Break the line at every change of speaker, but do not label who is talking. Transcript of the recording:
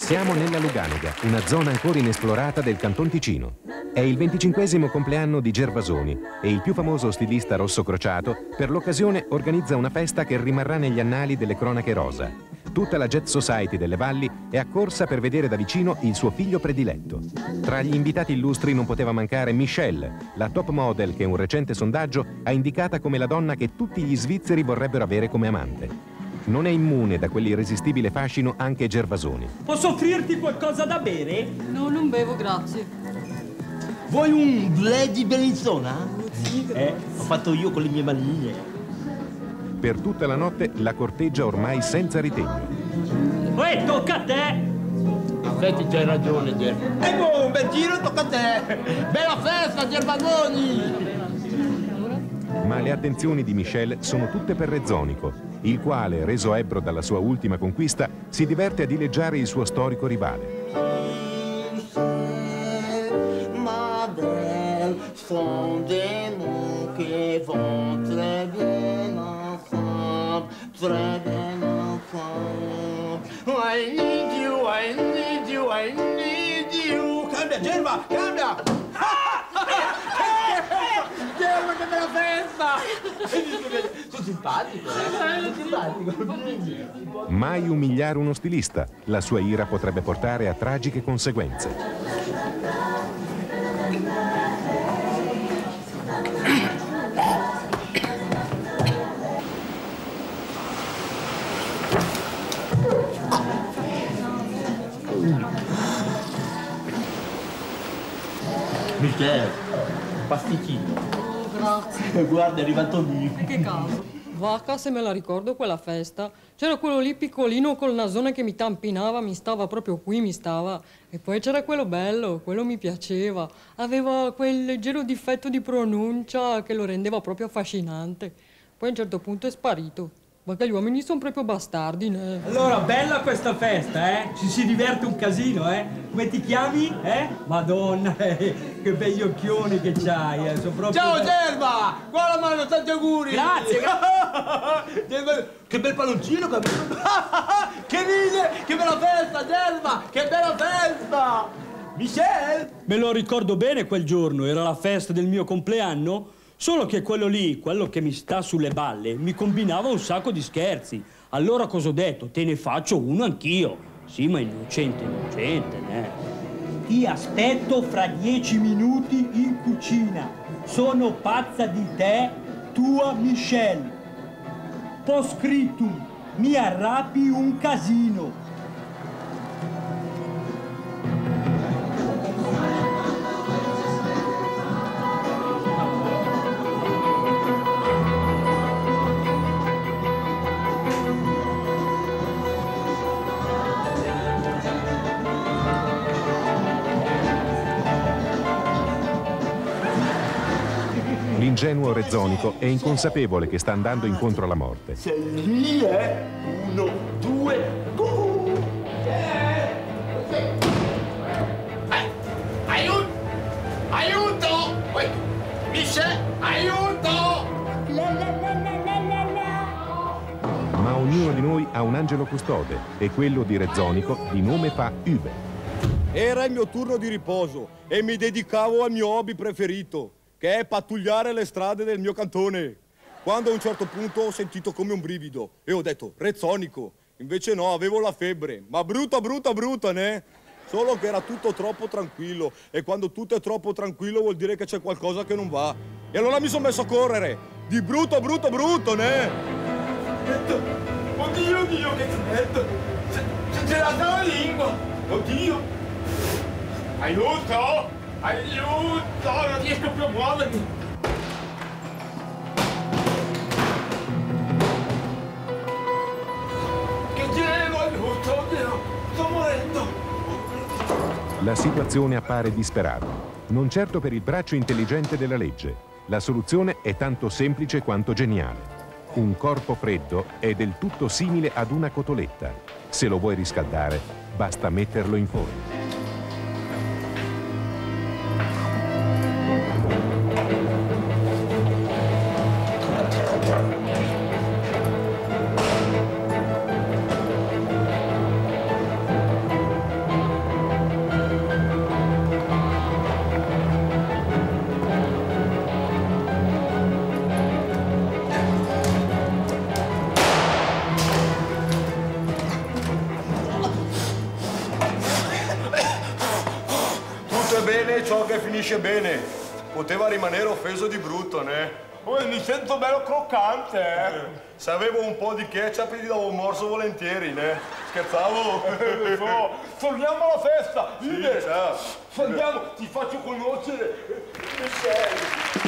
Siamo nella Luganega, una zona ancora inesplorata del Canton Ticino. È il 25° compleanno di Gervasoni e il più famoso stilista Rosso Crociato per l'occasione organizza una festa che rimarrà negli annali delle cronache rosa. Tutta la Jet Society delle Valli è accorsa per vedere da vicino il suo figlio prediletto. Tra gli invitati illustri non poteva mancare Michelle, la top model che un recente sondaggio ha indicata come la donna che tutti gli svizzeri vorrebbero avere come amante. Non è immune da quell'irresistibile fascino anche Gervasoni.
Posso offrirti qualcosa da bere?
No, non bevo, grazie.
Vuoi un blé di Bellinzona?
Sì, grazie.
Ho fatto io con le mie manine.
Per tutta la notte la corteggia ormai senza ritegno.
Uè, tocca a te!
In effetti c'hai ragione, Ger. E boh, un bel giro, tocca a te! Bella festa, Gervasoni!
Ma le attenzioni di Michelle sono tutte per Rezzonico, il quale, reso ebbro dalla sua ultima conquista, si diverte a dileggiare il suo storico rivale.
Ma belle sont des mots qui vont très bien ensemble, très bien ensemble. I need you, I need you, I need you. Cambia, Gerva, cambia! Gerva, che bella festa! Sono simpatico, Sono simpatico.
Mai umiliare uno stilista, la sua ira potrebbe portare a tragiche conseguenze.
Michele, pasticcino.
Oh, grazie.
Guarda, è arrivato lì.
Che caso. Vacca, se me la ricordo quella festa. C'era quello lì piccolino col nasone che mi tampinava, mi stava proprio qui, mi stava. E poi c'era quello bello, quello mi piaceva. Aveva quel leggero difetto di pronuncia che lo rendeva proprio affascinante. Poi a un certo punto è sparito. Ma che gli uomini sono proprio bastardi, né?
Allora, bella questa festa, eh? Ci si diverte un casino, eh? Come ti chiami, eh? Madonna, che begli occhioni che c'hai, Sono proprio...
Ciao Gerva! Qua la mano, tanti auguri!
Grazie,
Gerva, che bel palloncino, capito? Che ride! Che bella festa, Gerva! Che bella festa! Michel?
Me lo ricordo bene quel giorno, era la festa del mio compleanno. Solo che quello lì, quello che mi sta sulle balle, mi combinava un sacco di scherzi. Allora cosa ho detto? Te ne faccio uno anch'io. Sì, ma innocente, né? Ti aspetto fra 10 minuti in cucina. Sono pazza di te, tua Michelle. Postscriptum, mi arrabbi un casino.
L'ingenuo Rezzonico è inconsapevole che sta andando incontro alla morte.
Sei lì, eh? 1, 2, aiuto! Aiuto! Michel, aiuto!
Ma ognuno di noi ha un angelo custode e quello di Rezzonico di nome fa Ube.
Era il mio turno di riposo e mi dedicavo al mio hobby preferito, che è pattugliare le strade del mio cantone. Quando a un certo punto ho sentito come un brivido e ho detto Rezzonico. Invece no, avevo la febbre, ma brutta, né? Solo che era tutto troppo tranquillo e quando tutto è troppo tranquillo vuol dire che c'è qualcosa che non va. E allora mi sono messo a correre, di brutto, né?
Oddio, che freddo! C'è la lingua! Oddio! Aiuto! Aiuto! Non riesco più a muovermi! Che gelo! Aiuto! Oddio! Sto morendo!
La situazione appare disperata, non certo per il braccio intelligente della legge. La soluzione è tanto semplice quanto geniale. Un corpo freddo è del tutto simile ad una cotoletta. Se lo vuoi riscaldare, basta metterlo in forno.
è ciò che finisce bene. Poteva rimanere offeso di brutto, ne?
Mi sento bello croccante, eh.
Se avevo un po' di ketchup ti davo un morso volentieri, ne? Scherzavo?
Torniamo alla festa!
Sì, ciao.
Andiamo, ti faccio conoscere Michelle.